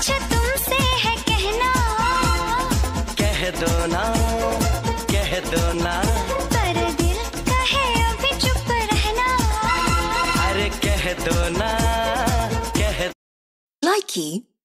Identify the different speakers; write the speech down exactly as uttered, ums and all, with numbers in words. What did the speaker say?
Speaker 1: कुछ तुमसे है कहना,
Speaker 2: कह दो ना, कह दो ना,
Speaker 1: पर दिल कहे अभी चुप रहना,
Speaker 2: अरे कह दो ना, कह
Speaker 3: Likey